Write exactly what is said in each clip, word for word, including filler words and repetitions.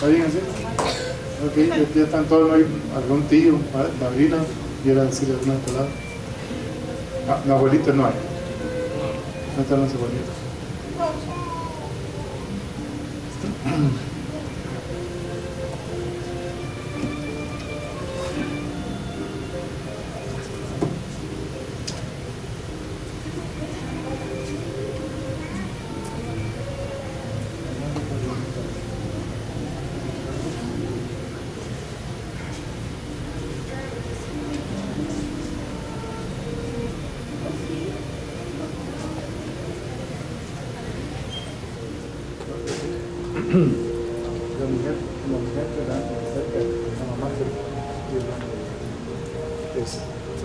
¿Está bien así? Ok, ya están todos, no hay algún tío, madrina, quiera decir alguna palabra. Ah, no, abuelitos no hay. No están los abuelitos. La mujer, la mujer que da cerca, la mamá que eso.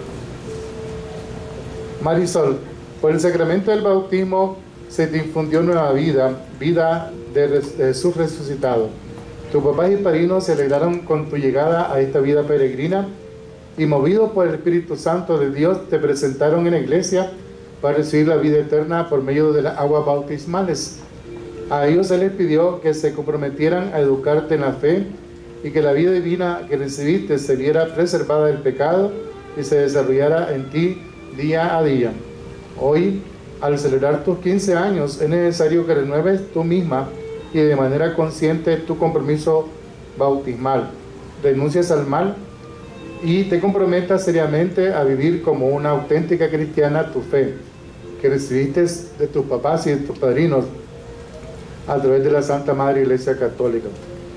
Marisol, por el sacramento del bautismo se te infundió nueva vida, vida de, de Jesús resucitado. Tus papás y padrinos se alegraron con tu llegada a esta vida peregrina y movidos por el Espíritu Santo de Dios te presentaron en la iglesia para recibir la vida eterna por medio de las aguas bautismales. A ellos se les pidió que se comprometieran a educarte en la fe y que la vida divina que recibiste se viera preservada del pecado y se desarrollara en ti día a día. Hoy, al celebrar tus quince años, es necesario que renueves tú misma y de manera consciente tu compromiso bautismal. Renuncies al mal y te comprometas seriamente a vivir como una auténtica cristiana tu fe, que recibiste de tus papás y de tus padrinos a través de la Santa Madre Iglesia Católica.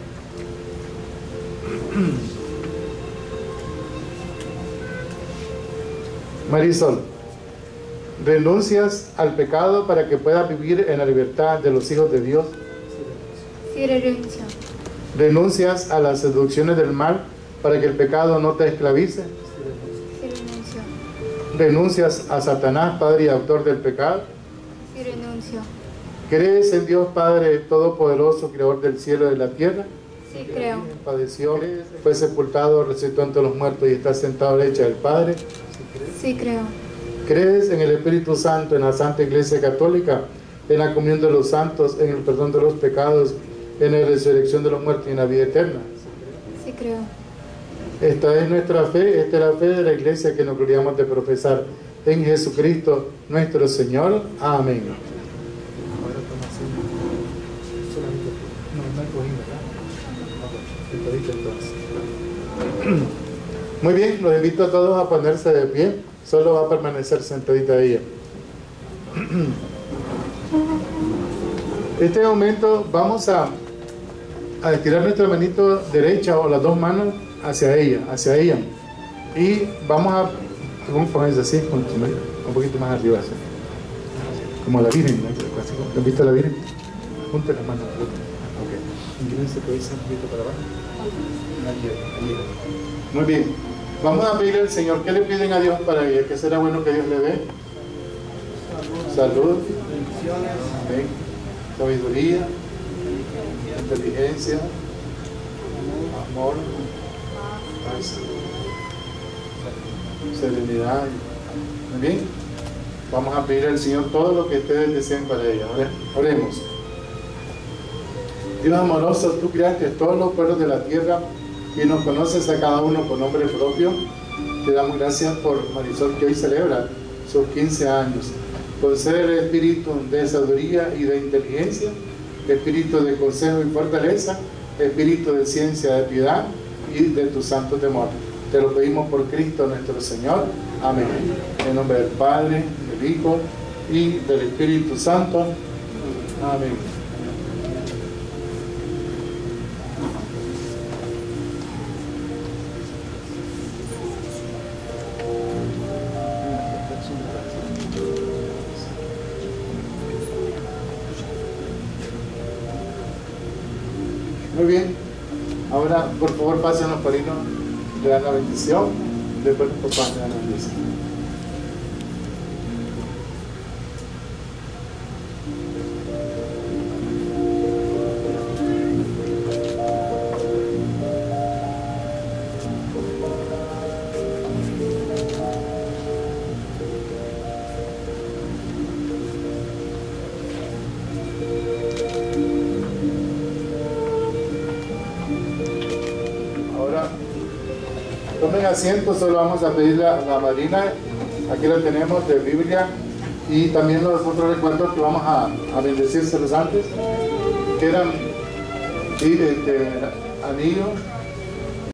Marisol, ¿renuncias al pecado para que puedas vivir en la libertad de los hijos de Dios? Sí, renuncio. ¿Renuncias a las seducciones del mal para que el pecado no te esclavice? Sí, renuncio. ¿Renuncias a Satanás, padre y autor del pecado? Sí, renuncio. ¿Crees en Dios Padre Todopoderoso, Creador del cielo y de la tierra? Sí, creo. Padeció, fue sepultado, resucitó entre los muertos y está sentado a la derecha del Padre. Sí, creo. ¿Crees en el Espíritu Santo, en la Santa Iglesia Católica, en la comunión de los santos, en el perdón de los pecados, en la resurrección de los muertos y en la vida eterna? Sí, creo. Esta es nuestra fe, esta es la fe de la Iglesia que nos gloriamos de profesar en Jesucristo nuestro Señor. Amén. Muy bien, los invito a todos a ponerse de pie. Solo va a permanecer sentadita ella. En este momento vamos a, a estirar nuestra manito derecha o las dos manos hacia ella, hacia ella. Y vamos a, vamos a ponerse así, un poquito más arriba, así. Como la Virgen, ¿no? ¿Han visto a la Virgen? Junten las manos. Ok. Inclínense un poquito para abajo. Muy bien, vamos a pedir al Señor. ¿Qué le piden a Dios para ella? ¿Qué será bueno que Dios le dé? Salud, amén, sabiduría, inteligencia, amor, paz, serenidad. Muy bien, vamos a pedir al Señor todo lo que ustedes deseen para ella. Oremos. Dios amoroso, tú creaste todos los pueblos de la tierra y nos conoces a cada uno por nombre propio. Te damos gracias por Marisol, que hoy celebra sus quince años. Concede el espíritu de sabiduría y de inteligencia, espíritu de consejo y fortaleza, espíritu de ciencia, de piedad y de tu santo temor. Te lo pedimos por Cristo nuestro Señor. Amén. En nombre del Padre, del Hijo y del Espíritu Santo. Amén. Muy bien, ahora por favor pasen los padrinos, le dan la bendición, después los papás le dan la bendición. Tomen asiento, solo vamos a pedir la, la madrina. Aquí la tenemos de Biblia. Y también los otros recuerdos que vamos a, a bendecírselos antes, que eran y, este, anillos,